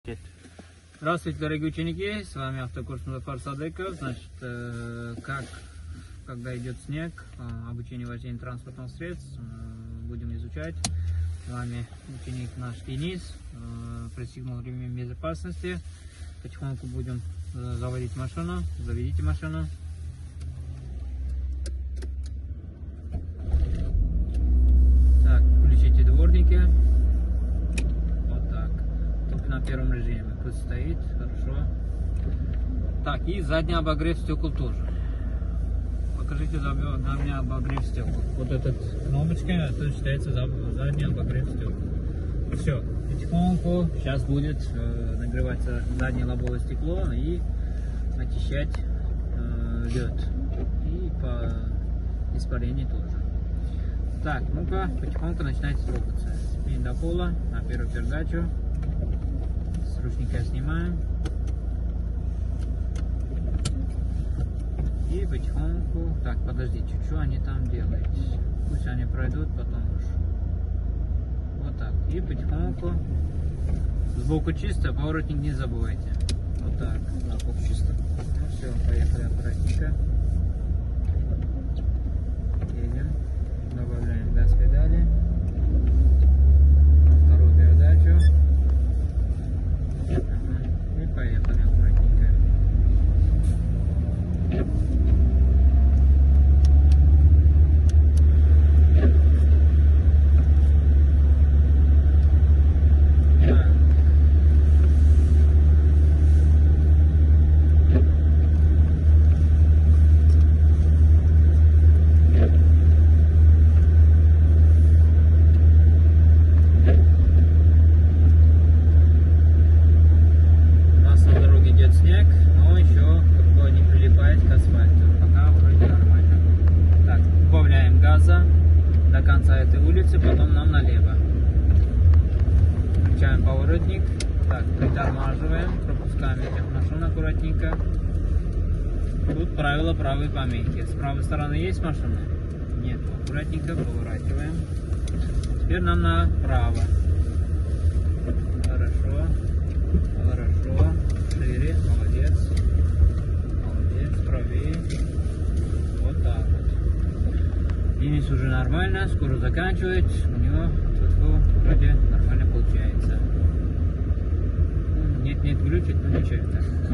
Здравствуйте, дорогие ученики, с вами автокурс Музафар Садыков. Значит, когда идет снег, обучение вождения транспортных средств будем изучать. С вами ученик наш Денис, пристегнул ремень безопасности. Потихоньку будем заводить машину. Заведите машину. Так, включите дворники. На первом режиме пусть стоит, хорошо. Так, и задний обогрев стекол тоже. Покажите на мне обогрев стекол. Вот эта кнопочка, это считается задний обогрев стекол. Все, потихоньку сейчас будет нагреваться заднее лобовое стекло и очищать лед. И по испарению тоже. Так, ну-ка, потихоньку начинайте трогаться. Спин до пола, на первую передачу. С ручника снимаем. И потихоньку. Так, подождите, что они там делают? Пусть они пройдут, потом уж. Вот так. И потихоньку. Сбоку чисто, поворотник не забывайте. Вот так. Да, сбоку чисто. Ну все, поехали аккуратненько. Едем. Добавляем газ педали. Вторую передачу. И поехали аккуратненько. До конца этой улицы, потом нам налево. Включаем поворотник. Так, притормаживаем, пропускаем этих машин аккуратненько. Тут правило правой помехи. С правой стороны есть машина? Нет. Аккуратненько поворачиваем. Теперь нам направо. Хорошо. Хорошо. Шире. Молодец. Молодец. Правее. Вот так вот. Денис уже нормально, скоро заканчивает, у него вроде нормально получается. Нет, глючит, но ничего.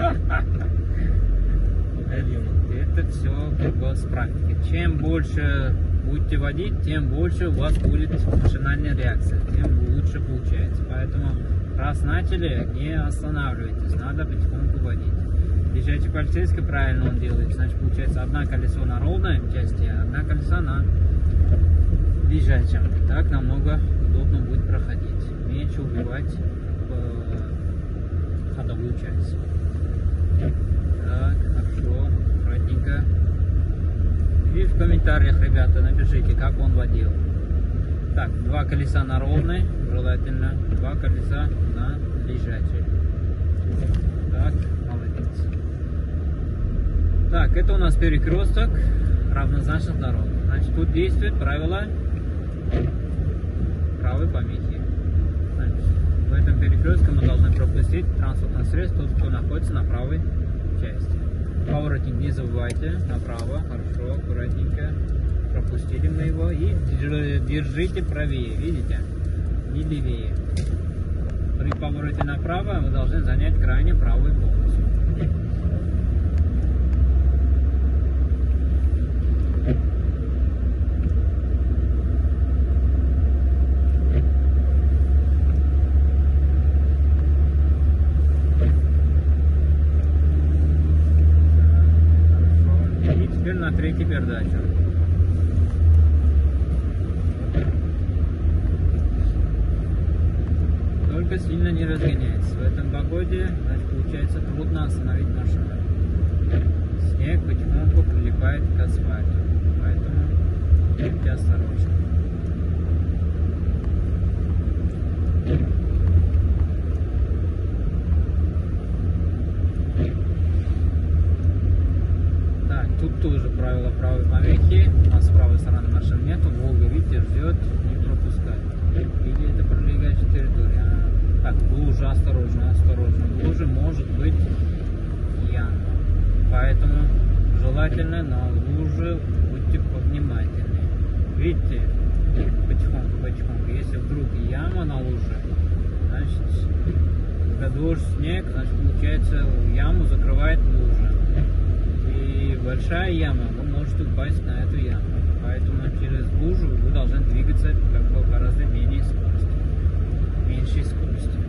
Это все как бы с практики. Чем больше будете водить, тем больше у вас будет машинальная реакция, тем лучше получается. Поэтому раз начали, не останавливайтесь, надо потихоньку водить. Езжайте полицейский, правильно он делает. Значит, получается, одно колесо на ровной части, а одно колесо на лежачем. Так намного удобно будет проходить. Меньше убивать ходовую часть. Так, хорошо, аккуратненько. И в комментариях, ребята, напишите, как он водил. Так, два колеса на ровной, желательно, два колеса на лежачей. Так, молодец. Так, это у нас перекресток равнозначных дорог. Значит, тут действует правило правой помехи. Значит, в этом перекрестке мы должны пропустить транспортное средство, тот, кто находится на правой части. Поворотник не забывайте, направо, хорошо, аккуратненько. Пропустили мы его и держите правее, видите? Не левее. При повороте направо вы должны занять крайне правую полосу. И теперь на третью передачу. Только сильно не разгоняется. В этом погоде, значит, получается трудно остановить машину. Снег потихоньку прилипает к асфальту, поэтому будьте осторожны. Так, тут тоже правило правой помехи. У нас с правой стороны машин нету. Волга, видите, ждет, не пропускает. Или это прилегающая территория. Так, лужа, осторожно, осторожно. В луже может быть яма. Поэтому желательно на луже будьте повнимательны. Видите, потихоньку, потихоньку. Если вдруг яма на луже, значит, когда дождь, снег, значит, получается, яму закрывает лужа. И большая яма, вы можете упасть на эту яму. Поэтому через лужу вы должны двигаться как бы гораздо менее скорости. Меньшей скорости.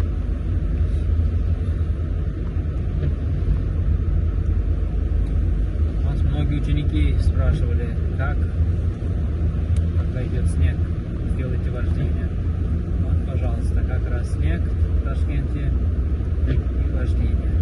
Нас многие ученики спрашивали, как, когда идет снег, сделайте вождение. Вот, пожалуйста, как раз снег в Ташкенте и вождение.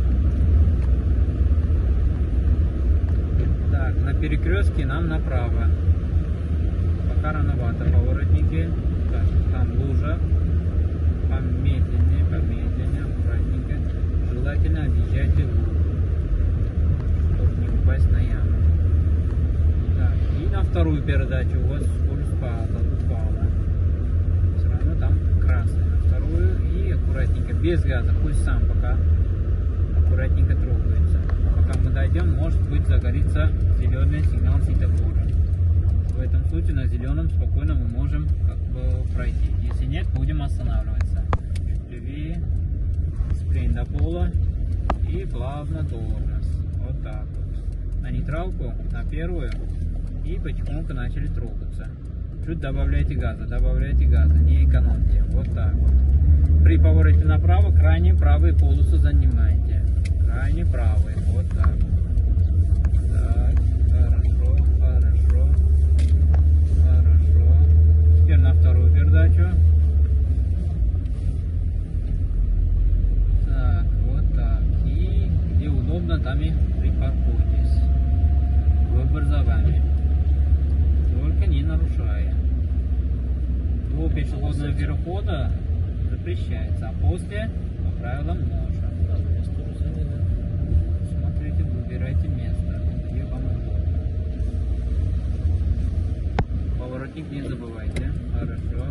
Так, на перекрестке нам направо. Пока рановато поворотники. Так, там лужа. Помедленнее, помедленнее, аккуратненько. Желательно объезжайте лужу, чтобы не упасть на яму. Так, и на вторую передачу у вас скорость упала. Все равно там красный. На вторую и аккуратненько, без газа, пусть сам пока аккуратненько трогается. Пока мы дойдем, может быть загорится зеленый сигнал светофора. В этом случае на зеленом спокойно мы можем как бы пройти. Если нет, будем останавливаться. Чуть левее, сплин до пола и плавно тормоз. Вот так вот. На нейтралку, на первую, и потихоньку начали трогаться. Чуть добавляйте газа, не экономьте. Вот так вот. При повороте направо крайне правую полосу занимайте. Крайне правый, вот так. Так, хорошо, хорошо, хорошо. Теперь на вторую передачу. Так, вот так. И где удобно, там и припаркуйтесь. Выбор за вами. Только не нарушая. До пешеходного перехода запрещается, а после по правилам можно. Смотрите, выбирайте место, где вам удобно. Поворотник не забывайте. Хорошо.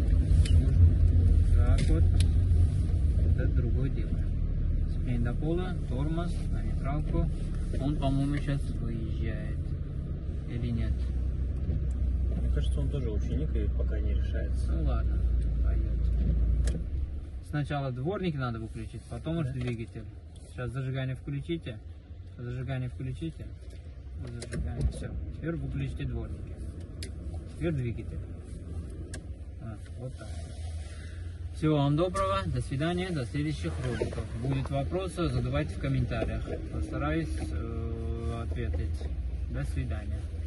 Так вот. Это другое дело. Сплин до пола, тормоз, на нейтралку. Он, по-моему, сейчас выезжает. Или нет? Мне кажется, он тоже ученик и пока не решается. Ну ладно, пойдет. Сначала дворники надо выключить, потом уж двигатель. Сейчас зажигание включите. Зажигание включите. Зажигание. Все. Теперь выключите дворники. Теперь двигатель. Вот так. Всего вам доброго. До свидания. До следующих роликов. Будут вопросы, задавайте в комментариях. Постараюсь ответить. До свидания.